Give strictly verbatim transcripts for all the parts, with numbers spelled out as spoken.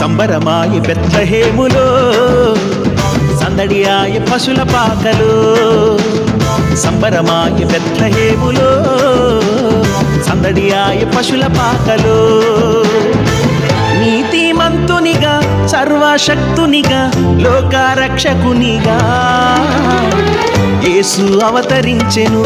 సంబరమాయ బెత్లెహేములో సందడియాయ పశుల పాకలో సంబరమాయ బెత్లెహేములో సందడియాయ పశుల పాకలో నీతిమంతునిగా సర్వశక్తునిగా లోకరక్షకునిగా యేసు అవతరించెను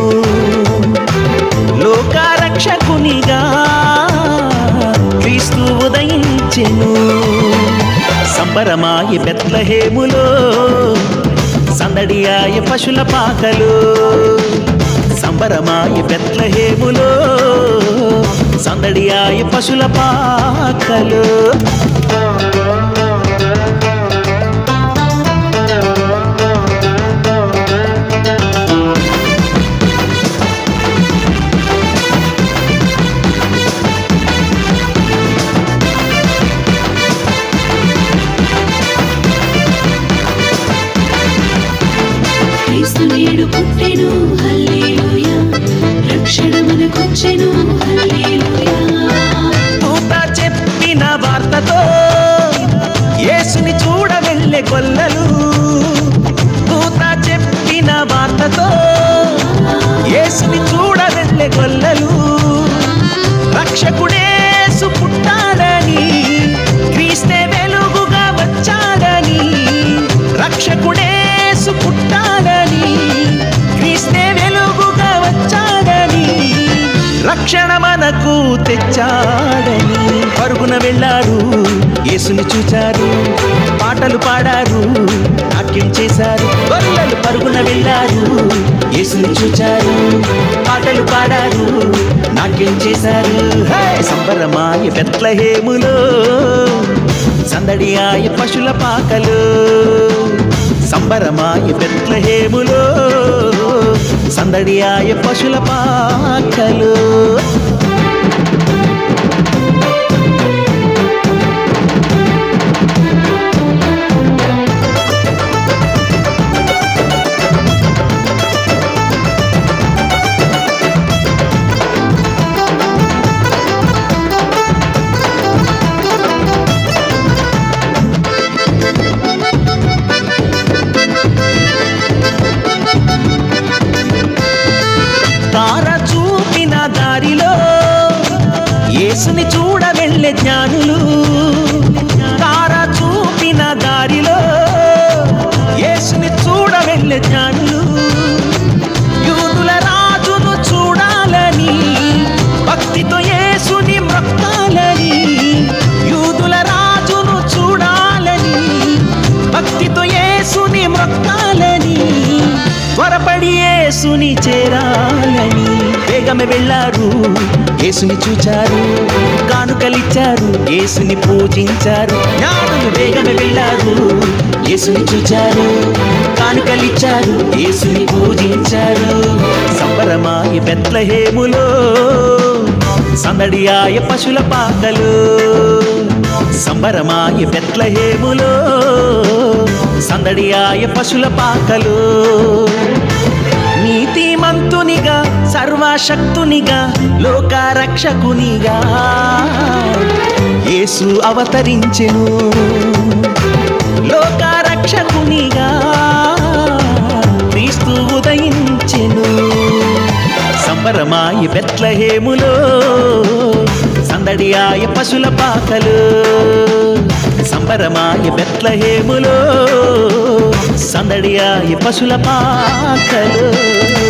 లోకరక్షకునిగా క్రీస్తు ఉదయించెను సంబరమాయ బెత్లెహేములో సందడియాయ పశుల పాకలో సంబరమాయ బెత్లెహేములో సందడియాయ పశుల పాకలో పుట్టెను హల్లెలూయా రక్షణ మనకొచ్చెను హల్లెలూయా దూత చెప్పిన వార్తతో యేసుని చూడ వెళ్ళే గొల్లలు దూత చెప్పిన వార్తతో యేసుని చూడ వెళ్ళే గొల్లలు రక్షకుడేసు పుట్టాడని క్రీస్తే వెలుగుగా వచ్చాడని రక్షకుడేసు పుట్టాడని క్రీస్తే వెలుగుగా వచ్చాడని రక్షణ మనకు తెచ్చాడని పరుగున వెళ్ళారు యేసుని చూచారు పాటలు పాడారు నాట్యం చేశారు గొల్లలు పరుగున వెళ్ళారు యేసుని చూచారు పాటలు పాడారు నాట్యం చేశారు సంబరమాయ బెత్లెహేములో సందడియాయ పశుల పాకలో సంబరమాయ బెత్లెహేములో సందడియాయ పశుల పాకలో తార చూపిన దారిలో యేసుని చూడ వెళ్ళే జ్ఞానులు తార చూపిన దారిలో యేసుని చూడ వెళ్ళే జ్ఞానులు యూదుల రాజును చూడాలని భక్తితో యేసుని మొక్కాలని యూదుల రాజును చూడాలని భక్తితో యేసుని మొక్కాలని త్వరపడి యేసుని చేరాలని వేగమే వెళ్ళారు యేసుని చూచారు కానుకలిచ్చారు యేసుని పూజించారు జ్ఞానులు వేగమే వెళ్ళారు యేసుని చూచారు కానుకలిచ్చారు యేసుని పూజించారు సంబరమాయ బెత్లెహేములో సందడియాయ పశుల పాకలో సంబరమాయ బెత్లెహేములో సందడియాయ పశుల పాకలో నీతిమంతునిగా సర్వశక్తునిగా లోకరక్షకునిగా యేసు అవతరించెను లోకరక్షకునిగా క్రీస్తు ఉదయించెను సంబరమాయ బెత్లెహేములో సందడియాయ పశుల పాకలో సంబరమాయ బెత్లెహేములో సందడియాయ పశుల పాకలో